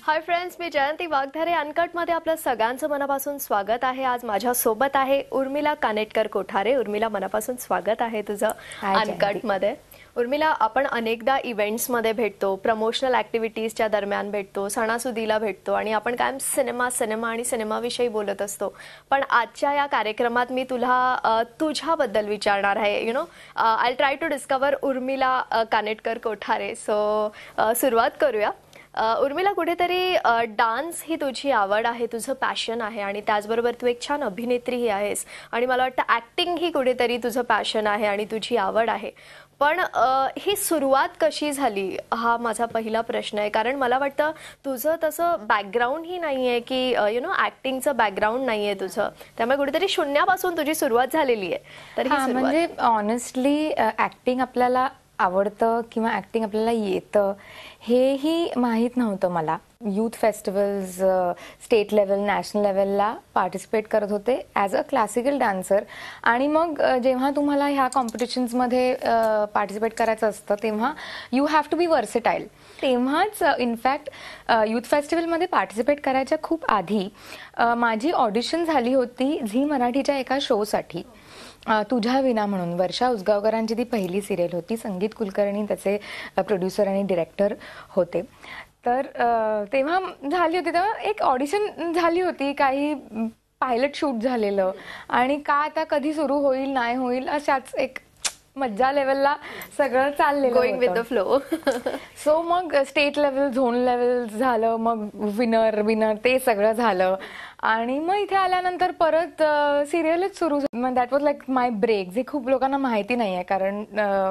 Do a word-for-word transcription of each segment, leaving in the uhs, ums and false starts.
Hi friends, मी जयंती वाघधारे. Uncut मध्ये आपलं सगळ्यांचं मनापासून स्वागत आहे. आज माझ्या सोबत आहे उर्मिला कानेटकर कोठारे. उर्मिला, मनापासून स्वागत आहे तुझं अनकट मध्ये. उर्मिला, आपण अनेकदा इव्हेंट्स मध्ये भेटतो, प्रमोशनल ऍक्टिव्हिटीजच्या दरम्यान भेटतो, सणासुदीला भेटतो आणि आपण कायम सिनेमा सिनेमा आणि सिनेमाविषयी बोलत असतो. पण आजच्या या कार्यक्रमात मी तुला तुझ्याबद्दल विचारणार आहे. You know I try to discover Urmila Kanetkar Kothare. So सुरुवात करूया. उर्मिला, कुठेतरी डान्स ही तुझी आवड आहे, तुझं पॅशन आहे आणि त्याचबरोबर तू एक छान अभिनेत्रीही आहेस आणि मला वाटतं ॲक्टिंग ही कुठेतरी तुझं पॅशन आहे आणि तुझी आवड आहे. पण ही सुरुवात कशी झाली हा माझा पहिला प्रश्न आहे. कारण मला वाटतं तुझं तसं बॅकग्राऊंड ही नाही आहे की यु नो ॲक्टिंगचं बॅकग्राऊंड नाही आहे तुझं, त्यामुळे कुठेतरी शून्यापासून तुझी सुरुवात झालेली आहे. तर ही म्हणजे ऑनेस्टली ॲक्टिंग आपल्याला आवडतं किंवा ॲक्टिंग आपल्याला येतं हेही माहीत नव्हतं मला. Youth festivals, state level, national लेवलला पार्टिसिपेट करत होते ॲज अ क्लासिकल डान्सर. आणि मग जेव्हा तुम्हाला ह्या कॉम्पिटिशन्समध्ये पार्टिसिपेट करायचं असतं तेव्हा you have to be versatile. तेव्हाच इनफॅक्ट यूथ फेस्टिवलमध्ये पार्टिसिपेट करायच्या खूप आधी माझी ऑडिशन झाली होती झी मराठीच्या एका शोसाठी, तुझ्या विना म्हणून. वर्षा उसगावकरांची ती पहिली सिरियल होती. संगीत कुलकर्णी त्याचे प्रोड्युसर आणि डिरेक्टर होते. तर तेव्हा झाली होती, तेव्हा एक ऑडिशन झाली होती, काही पायलट शूट झालेलं आणि का आता कधी सुरू होईल नाही होईल अशाच एक मज्जा लेवलला सगळं चाललेलं, going with the flow. So मग स्टेट लेवल, झोन लेवल झालं, मग विनर विनर ते सगळं झालं आणि मग इथे आल्यानंतर परत सिरियलच सुरू झाली. That was like my break, जे खूप लोकांना माहिती नाही आहे. कारण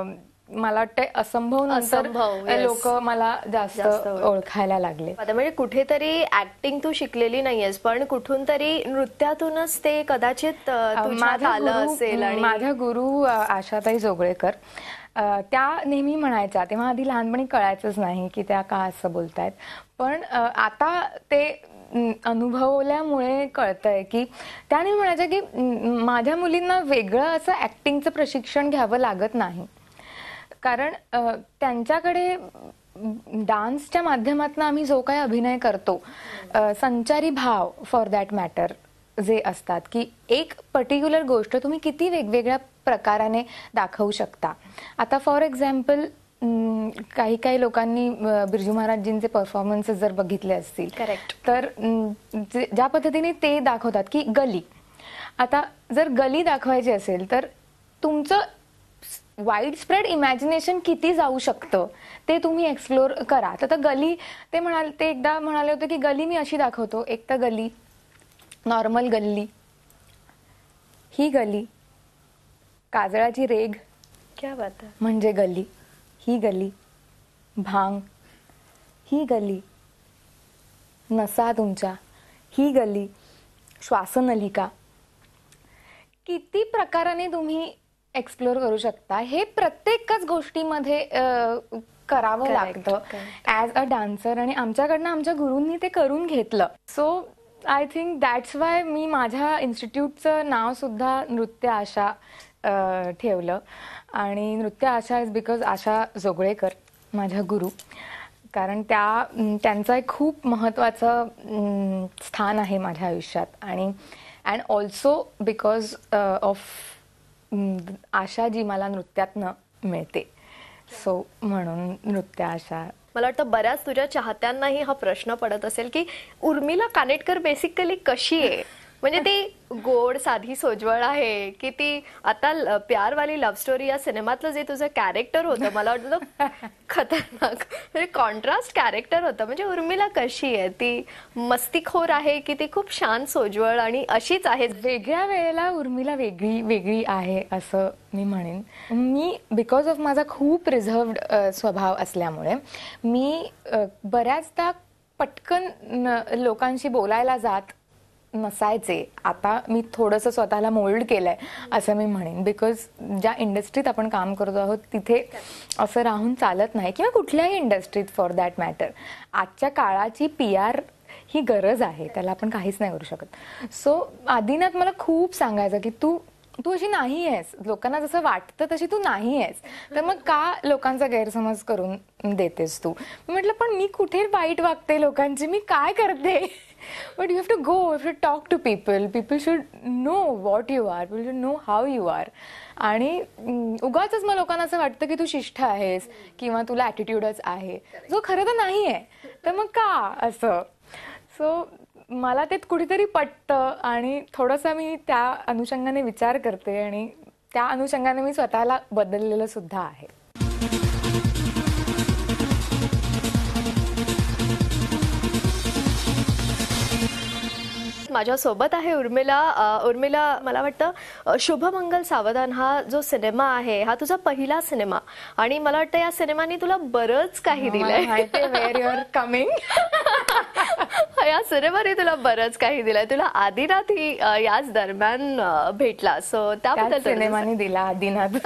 मला वाटतं असंभव नंतर लोक मला जास्त ओळखायला लागले. म्हणजे कुठेतरी ऍक्टिंग तू शिकलेली नाहीयेस, पण कुठून तरी नृत्यातूनच ते कदाचित आलं असेल. आणि माझ्या गुरु आशाताई जोगळेकर त्या नेहमी म्हणायच्या, तेव्हा आधी लहानपणी कळायचंच नाही की त्या का असं बोलतायत, पण आता ते अनुभवल्यामुळे कळतंय की त्याने म्हणायचं की माझ्या मुलींना वेगळं असं ऍक्टिंगचं प्रशिक्षण घ्यावं लागत नाही. कारण त्यांच्याकडे डान्सच्या माध्यमातून आम्ही जो काही अभिनय करतो, संचारी भाव फॉर दॅट मॅटर जे असतात की एक पर्टिक्युलर गोष्ट तुम्ही किती वेगवेगळ्या प्रकाराने दाखवू शकता. आता फॉर एक्झाम्पल काही काही लोकांनी बिरजू महाराजजींचे परफॉर्मन्सेस जर बघितले असतील, करेक्ट, तर ज्या पद्धतीने ते दाखवतात की गली, आता जर गली दाखवायची असेल तर तुमचं वाईड स्प्रेड इमॅजिनेशन किती जाऊ शकतं ते तुम्ही एक्सप्लोर करा. तर गली ते म्हणाले, ते एकदा म्हणाले होते की गली मी अशी दाखवतो, एक तर गली नॉर्मल गल्ली, ही गली काजळाची रेग क्या बात आहे म्हणजे गली, ही गली भांग, ही गली नसा तुमच्या, ही गली श्वासनलिका. किती प्रकाराने तुम्ही एक्सप्लोर करू शकता हे प्रत्येकच गोष्टीमध्ये करावं लागतं ॲज अ डान्सर. आणि आमच्याकडनं आमच्या गुरूंनी ते करून घेतलं. So I think that's why मी माझ्या इन्स्टिट्यूटचं नाव सुद्धा नृत्य आशा ठेवलं. आणि नृत्य आशा इज बिकॉज आशा जोगळेकर माझ्या गुरु, कारण त्या त्यांचं एक खूप महत्त्वाचं स्थान आहे माझ्या आयुष्यात. आणि and also because of Asha ji मला नृत्यातनं मिळते. सो म्हणून नृत्य आशा. मला वाटतं बऱ्याच तुझ्या चाहत्यांनाही हा प्रश्न पडत असेल की उर्मिला कानेटकर बेसिकली कशी आहे. म्हणजे ती गोड साधी सोज्वळ आहे की ती आता प्यारवाली लव्ह स्टोरी या सिनेमातलं जे तुझं कॅरेक्टर होतं, मला वाटतं खतरनाक म्हणजे कॉन्ट्रास्ट कॅरेक्टर होतं. म्हणजे उर्मिला कशी आहे, ती मस्तीखोर आहे की ती खूप शांत सोज्वळ आणि अशीच आहे. वेगळ्या वेळेला उर्मिला वेगळी वेगळी आहे असं मी म्हणेन. मी बिकॉज ऑफ माझा खूप रिझर्व्ड स्वभाव असल्यामुळे मी बऱ्याचदा पटकन लोकांशी बोलायला जात नसायचे. आता मी थोडंसं स्वतःला मोल्ड केलंय असं मी म्हणेन. बिकॉज ज्या इंडस्ट्रीत आपण काम करतो आहोत तिथे असं राहून चालत नाही, किंवा कुठल्याही इंडस्ट्रीत फॉर दॅट मॅटर. आजच्या काळाची पी आर ही गरज आहे, त्याला आपण काहीच नाही करू शकत. सो आदिनाथ मला खूप सांगायचं की तू तू अशी नाही आहेस, लोकांना जसं वाटतं तशी तू नाही आहेस, तर मग का लोकांचा गैरसमज करून देतेस तू. मी म्हटलं पण मी कुठे वाईट वागते लोकांची, मी काय करते. But you have to go, you have to talk to people, people should know what you are, people should know how you are. आणि उगाच मग लोकांना असं वाटतं की तू शिष्ट आहेस किंवा तुला ॲटिट्यूडच आहे, जो खरं तर नाही आहे. तर मग का असं. सो मला ते कुठेतरी पटतं आणि थोडंसं मी त्या अनुषंगाने विचार करते आणि त्या अनुषंगाने मी स्वतःला बदललेलं सुद्धा आहे. माझ्यासोबत आहे उर्मिला. उर्मिला, मला वाटतं शुभमंगल सावधान हा जो सिनेमा आहे हा तुझा पहिला सिनेमा आणि मला वाटतं या सिनेमाने तुला बरंच काही दिलंय. Where you are coming. या सिनेमाने तुला बरंच काही दिलंय. तुला आदिनाथ ही याच दरम्यान भेटला, सो त्याबद्दल सिनेमाने दिला आदिनाथ.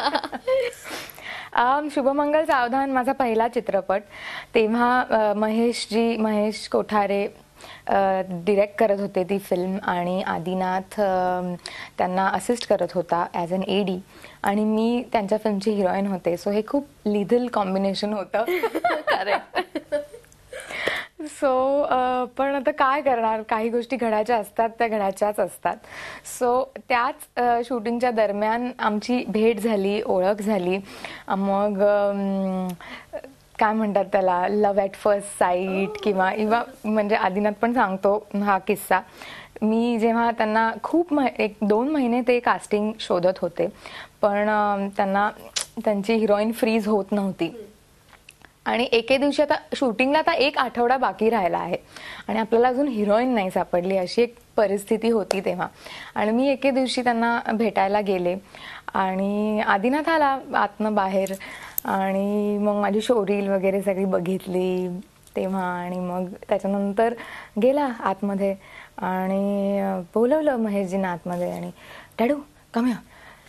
शुभमंगल सावधान माझा पहिला चित्रपट. तेव्हा महेशजी महेश कोठारे डिरेक्ट करत होते ती फिल्म आणि आदिनाथ त्यांना असिस्ट करत होता ॲज अन एडी आणि मी त्यांच्या फिल्मची हिरोईन होते. सो हे खूप लिथल कॉम्बिनेशन होतं. करेक्ट. सो पण आता काय करणार, काही गोष्टी घडायच्या असतात त्या घडायच्याच असतात. सो त्याच शूटिंगच्या दरम्यान आमची भेट झाली, ओळख झाली. मग काय म्हणतात त्याला, लव्ह ॲट फर्स्ट साईट किंवा इवा म्हणजे आदिनाथ पण सांगतो हा किस्सा. मी जेव्हा त्यांना खूप एक दोन महिने ते कास्टिंग शोधत होते, पण त्यांना त्यांची हिरोईन फ्रीज होत नव्हती आणि एके दिवशी आता शूटिंगला आता एक आठवडा बाकी राहिला आहे आणि आपल्याला अजून हिरोईन नाही सापडली, अशी एक परिस्थिती होती तेव्हा. आणि मी एके दिवशी त्यांना भेटायला गेले आणि आदिनाथ आला आतनं बाहेर आणि मग माझी शोरील वगैरे सगळी बघितली तेव्हा आणि मग त्याच्यानंतर गेला आतमध्ये आणि बोलवलं महेशजींना आतमध्ये आणि डॅडू come here,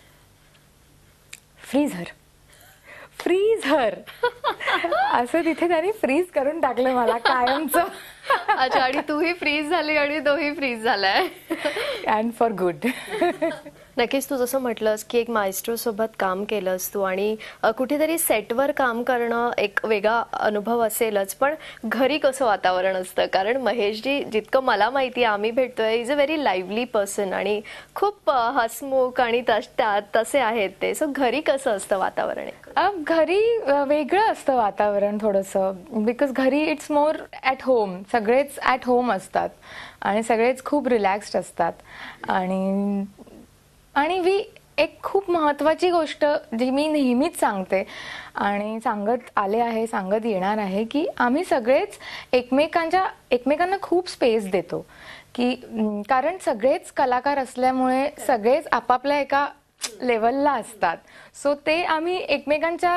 freeze her, freeze her असं तिथे त्यांनी फ्रीज करून टाकलं मला कायमचं. अच्छा, आणि तूही फ्रीज झाली आणि तोही फ्रीज झालाय. And for good. नक्कीच तू जसं म्हटलंस की एक मायस्ट्रो सोबत काम केलंस तू आणि कुठेतरी सेटवर काम करणं एक वेगळा अनुभव असेलच, पण घरी कसं वातावरण असतं? कारण महेशजी जितकं मला माहिती आहे, आम्ही भेटतोय, is a very lively person आणि खूप हसमुख आणि तसे आहेत ते. सो घरी कसं असतं वातावरण? घरी वेगळं असतं वातावरण थोडंसं, बिकॉज घरी इट्स मोर ॲट होम, सगळेच ॲट होम असतात आणि सगळेच खूप रिलॅक्स्ड असतात. आणि आणि वी एक खूप महत्त्वाची गोष्ट जी मी नेहमीच सांगते आणि सांगत आले आहे, सांगत येणार आहे, की आम्ही सगळेच एकमेकांच्या एकमेकांना खूप स्पेस देतो. की कारण सगळेच कलाकार असल्यामुळे सगळेच आपापल्या एका लेवलला असतात. सो ते आम्ही एकमेकांच्या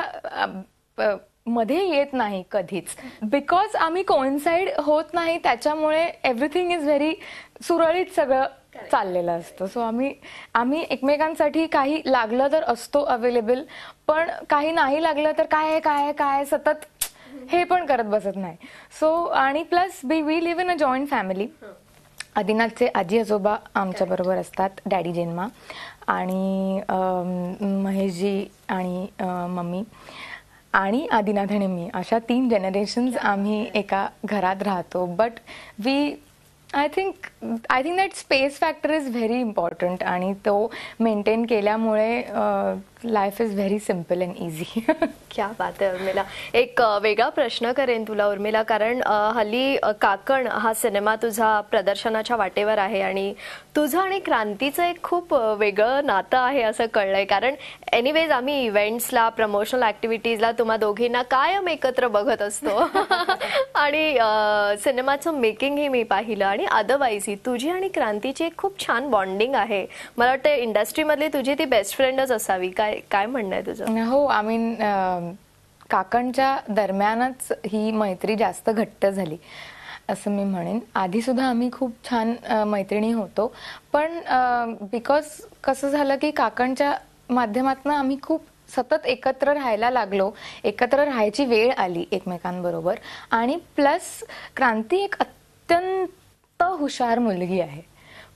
मध्ये येत नाही कधीच, बिकॉज आम्ही कोइन्साइड होत नाही. त्याच्यामुळे एव्हरीथिंग इज व्हेरी सुरळीत सगळं चाललेलं असतं. सो आम्ही आम्ही एकमेकांसाठी काही लागलं तर असतो अवेलेबल, पण काही नाही लागलं तर काय काय काय सतत हे पण करत बसत नाही. सो आणि plus be we live in a joint family. आदिनाथचे आजी आजोबा आमच्या बरोबर असतात, डॅडी जेन्मा आणि महेशजी आणि मम्मी आणि आदिनाथ आणि मी, अशा तीन जनरेशन्स आम्ही एका घरात राहतो. But we I think I think that space factor is very important आणि तो मेंटेन केल्यामुळे life is very simple and easy. क्या बात आहे उर्मिला. एक वेगळा प्रश्न करेन तुला उर्मिला, कारण हल्ली काकण हा सिनेमा तुझा प्रदर्शनाच्या वाटेवर आहे आणि तुझं आणि क्रांतीचं एक खूप वेगळं नातं आहे असं कळलंय. कारण एनिवेज आम्ही इव्हेंट्सला, प्रमोशनल ऍक्टिव्हिटीजला तुम्हा दोघींना कायम एकत्र बघत असतो आणि सिनेमाचं मेकिंगही मी पाहिलं आणि अदरवाईज ही तुझी आणि क्रांतीची एक खूप छान बॉन्डिंग आहे. मला वाटतं इंडस्ट्रीमधली तुझी ती बेस्ट फ्रेंडच असावी. काय काय म्हणणं आहे तुझं? हो, आय मीन काकांच्या दरम्यानच ही मैत्री जास्त घट्ट झाली असं मी म्हणेन. आधी सुद्धा आम्ही खूप छान मैत्रिणी होतो, पण बिकॉज कसं झालं की काकांच्या माध्यमातून आम्ही खूप सतत एकत्र राहायला लागलो, एकत्र राहायची वेळ आली एकमेकांबरोबर. आणि प्लस क्रांती एक अत्यंत हुशार मुलगी आहे,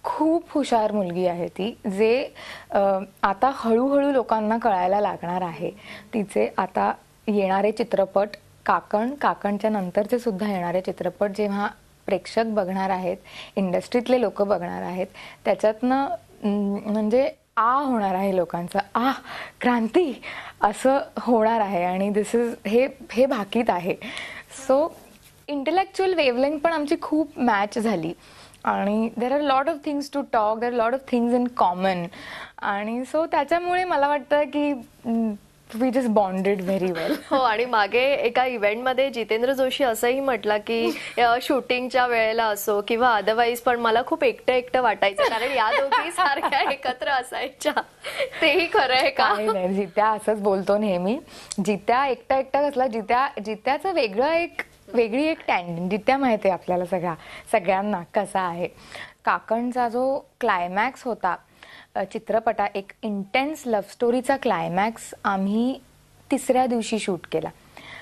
खूप हुशार मुलगी आहे ती, जे अ, आता हळूहळू लोकांना कळायला लागणार आहे. तिचे आता येणारे चित्रपट, काकण, काकणच्या नंतरचे सुद्धा येणारे चित्रपट जेव्हा प्रेक्षक बघणार आहेत, इंडस्ट्रीतले लोक बघणार आहेत, त्याच्यातनं अं, म्हणजे आ होणार आहे लोकांचं, आ क्रांती असं होणार आहे. आणि दिस इज हे हे भाकीत आहे. सो इंटेलेक्च्युअल वेवलेंथ पण आमची खूप मॅच झाली आणि there are lot of things to talk, there are lot of things in common. आणि सो त्याच्यामुळे मला वाटतं की we just bonded very well. हो, आणि मागे एका इव्हेंटमध्ये जितेंद्र जोशी असंही म्हटलं की शूटिंगच्या वेळेला असो किंवा अदरवाईज पण मला खूप एकटं एकटं वाटायचं, कारण या दोघी सारख्या एकत्र असायच्या. तेही खरं आहे का? नाही, जित्या असंच बोलतो नेहमी. जित्या एकटा एकटा कसला, जित्या जित्याचं वेगळं एक वेगळी एक टँड, जित्या माहिती आहे आपल्याला सगळ्या सगळ्यांना कसा आहे. काकणचा जो क्लायमॅक्स होता चित्रपटा, एक इंटेन्स लव्ह स्टोरीचा क्लायमॅक्स आम्ही तिसऱ्या दिवशी शूट केला.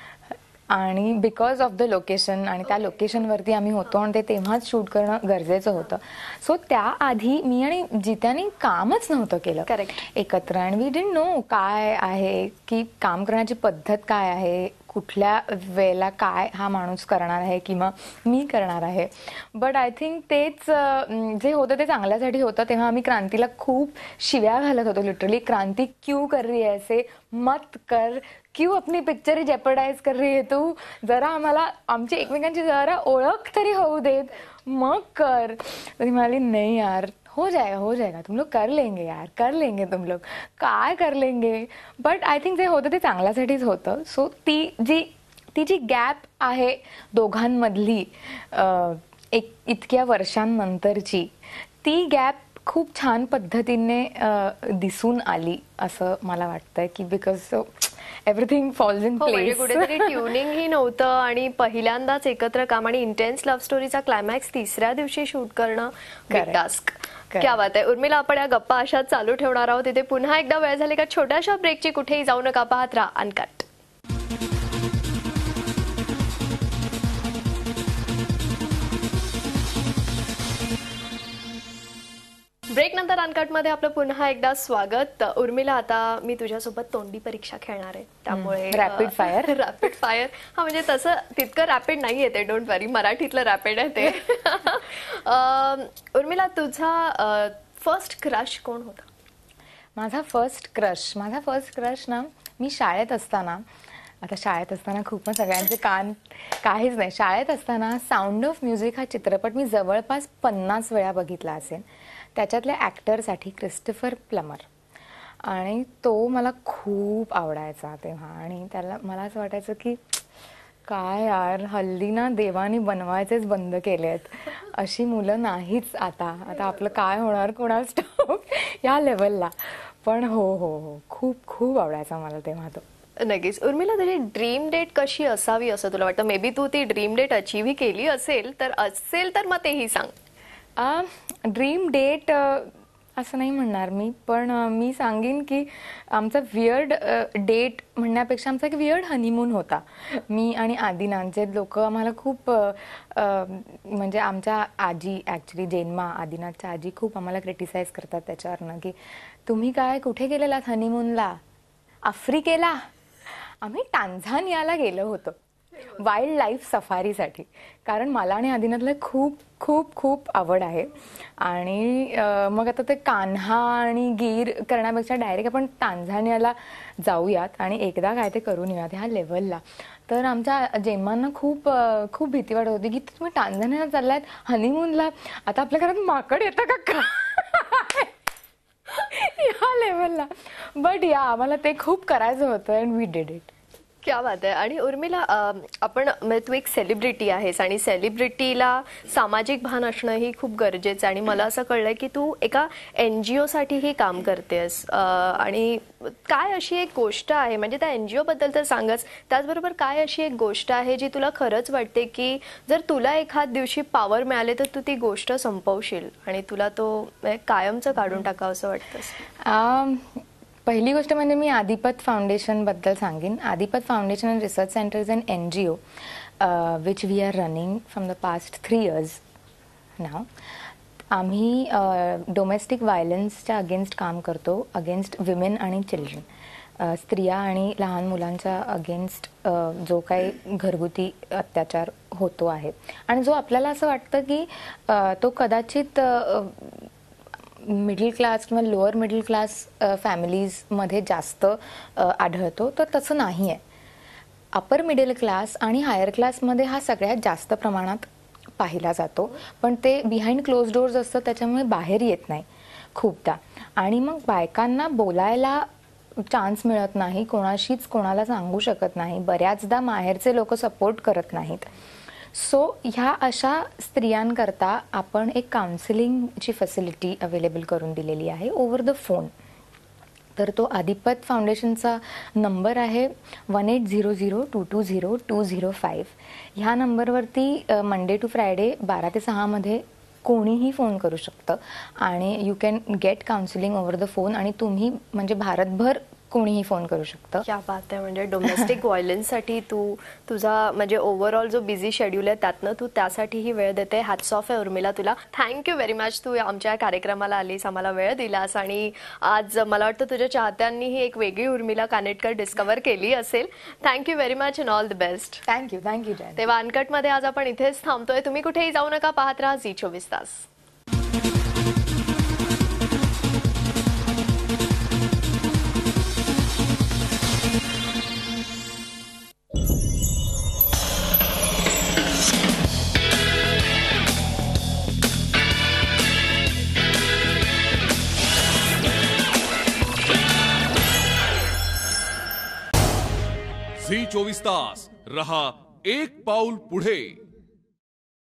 आणि बिकॉज ऑफ द लोकेशन, आणि त्या लोकेशनवरती आम्ही होतो आणि ते तेव्हाच शूट करणं गरजेचं होतं. सो त्याआधी मी आणि जित्याने कामच नव्हतं केलं करेक्ट एकत्र. आणि वी डिडंट नो काय आहे की काम करण्याची पद्धत काय आहे, कुठल्या वेळेला काय हा माणूस करणार आहे किंवा मी करणार आहे. बट आय थिंक तेच जे होतं ते चांगल्यासाठी होतं. तेव्हा आम्ही क्रांतीला खूप शिव्या घालत होतो, लिटरली, क्रांती क्यू कर रही है ऐसे, मत कर, क्यू अपनी पिक्चर जेपर्डाइज कर रही है तू, जरा आम्हाला आमची एकमेकांची जरा ओळख तरी होऊ देत, मग कर. तरी म्हणाली नाही यार, हो जाएगा हो जाएगा, तुम लोग कर लेंगे यार, कर लेंगे तुम लोग, काय कर लेंगे. बट आय थिंक जे होतं ते चांगल्यासाठीच होतं. सो ती जी ती जी गॅप आहे दोघांमधली एक इतक्या वर्षांनंतरची, ती गॅप खूप छान पद्धतीने दिसून आली असं मला वाटतंय की because everything falls in place. कुठेतरी ट्युनिंग ही नव्हतं आणि पहिल्यांदाच एकत्र काम आणि इंटेन्स लव्ह स्टोरीचा क्लायमॅक्स तिसऱ्या दिवशी शूट करणं बिग टास्क. क्या बात आहे. उर्मिला, आपण या गप्पा अशाच चालू ठेवणार आहोत. तिथे पुन्हा एकदा वेळ झाली का छोट्याशा ब्रेकची, कुठेही जाऊ नका, पाहत राहा अनकट. ब्रेक नंतर अनकट मध्ये आपलं पुन्हा एकदा स्वागत. उर्मिला, आता मी तुझ्यासोबत तोंडी परीक्षा खेळणार आहे, त्यामुळे रॅपिड फायर. रॅपिड फायर हा म्हणजे तसं तितकं रॅपिड नाही येते, डोंट वरी, मराठीतलं रॅपिड आहे ते. उर्मिला, तुझा फर्स्ट क्रश कोण होता? माझा फर्स्ट क्रश माझा फर्स्ट क्रश ना, मी शाळेत असताना, आता शाळेत असताना खूप सगळ्यांचे कान काहीच नाही, शाळेत असताना साऊंड ऑफ म्युझिक हा चित्रपट मी जवळपास पन्नास वेळा बघितला असेल. त्याच्यातल्या ॲक्टरसाठी क्रिस्टोफर प्लमर, आणि तो मला खूप आवडायचा तेव्हा. आणि त्याला मला असं वाटायचं की काय यार, हल्ली ना देवानी बनवायचेच बंद केले आहेत, अशी मुलं नाहीच आता. आता आपलं काय होणार कोणाच ठाऊक या लेवलला. पण हो हो हो खूप खूप आवडायचा मला तेव्हा तो. नक्कीच. उर्मिला, तुझी ड्रीम डेट कशी असावी असं तुला वाटतं? मे बी तू ती ड्रीम डेट अचीव्ह केली असेल तर असेल तर मग तेही सांग. ड्रीम डेट असं नाही म्हणणार मी, पण मी सांगेन की आमचा वियर्ड डेट म्हणण्यापेक्षा आमचा एक वियर्ड हनीमून होता. मी आणि आदिनाथ, जे लोक आम्हाला खूप म्हणजे आमच्या आजी, ॲक्च्युली जेन्मा, आदिनाथच्या आजी खूप आम्हाला क्रिटिसाइज करतात त्याच्यावरनं की तुम्ही काय कुठे गेलेलात हनीमूनला? आफ्रिकेला? आम्ही टांझानियाला गेलो होतो वाईल्ड लाईफ सफारीसाठी, कारण मला आणि आदिनाथला खूप खूप खूप आवड आहे. आणि मग आता ते कान्हा आणि गीर करण्यापेक्षा डायरेक्ट आपण टांझानियाला जाऊयात आणि एकदा काय ते करून येऊयात ह्या लेवलला. तर आमच्या जेम्मांना खूप खूप भीती वाटत होती की तुम्ही टांझानियाला चाललात हनीमूनला, आता आपल्या घरात माकड येतं का काय या लेवलला. बट या आम्हाला ते खूप करायचं होतं अँड वी डिड इट. क्या बात आहे. आणि उर्मिला, आपण तू एक सेलिब्रिटी आहेस आणि सेलिब्रिटीला सामाजिक भान असणं ही खूप गरजेचं आहे. आणि मला असं कळलंय की तू एका एनजीओ साठीही काम करतेस, आणि काय अशी एक गोष्ट आहे, म्हणजे त्या एनजीओ बद्दल तर सांगच, त्याचबरोबर काय अशी एक गोष्ट आहे जी तुला खरंच वाटते की जर तुला एखाद दिवशी पॉवर मिळाले तर तू ती गोष्ट संपवशील आणि तुला तो कायमचं काढून टाकावं असं वाटतंस? पहिली गोष्ट म्हणजे मी आदिपत फाउंडेशन बद्दल सांगेन. Adipat foundation and research center is an N G O which we are running from the past three years now. आम्ही डोमेस्टिक व्हायलन्सच्या अगेन्स्ट काम करतो, अगेन्स्ट विमेन आणि चिल्ड्रन. स्त्रिया आणि लहान मुलांच्या अगेन्स्ट जो काही घरगुती अत्याचार होतो आहे आणि जो आपल्याला असं वाटतं की अ, तो कदाचित मिडल क्लास किंवा लोअर मिडल क्लास फॅमिलीजमध्ये जास्त अ, आढळतो, तर तसं नाही आहे. अपर मिडल क्लास आणि हायर क्लासमध्ये हा सगळ्यात जास्त प्रमाणात पाहिला जातो, पण ते बिहाइंड क्लोज डोअर्स असतं, त्याच्यामुळे बाहेर येत नाही खूपदा. आणि मग बायकांना बोलायला चान्स मिळत नाही, कोणाशीच कोणाला सांगू शकत नाही. बऱ्याचदा माहेरचे लोक सपोर्ट करत नाहीत. सो ह्या अशा स्त्रियांकरता आपण एक काउन्सिलिंगची फॅसिलिटी अवेलेबल करून दिलेली आहे ओव्हर द फोन. तर तो आदिपत फाउंडेशनचा नंबर आहे one eight zero zero two two zero two zero five. ह्या नंबरवरती मंडे टू फ्रायडे बारा ते सहामध्ये कोणीही फोन करू शकतं आणि you can get counselling over the phone. आणि तुम्ही म्हणजे भारतभर कोणीही फोन करू शकतं. क्या बात आहे. म्हणजे डोमेस्टिक व्हायलन्ससाठी तू तुझा म्हणजे ओव्हरऑल जो बिझी शेड्यूल आहे त्यातनं तू त्यासाठीही वेळ देते. हॅट्स ऑफ आहे उर्मिला तुला. Thank you very much. तू आमच्या कार्यक्रमाला आलीस, आम्हाला वेळ दिलास आणि आज मला वाटतं तुझ्या चाहत्यांनीही एक वेगळी उर्मिला कानेटकर डिस्कवर केली असेल. Thank you very much and all the best. Thank you thank you Jay. तेव्हा अनकटमध्ये आज आपण इथेच थांबतोय. तुम्ही कुठेही जाऊ नका, पाहत राहा झी चोवीस तास. झी चोवीस तास रहा एक पाऊल पुढे.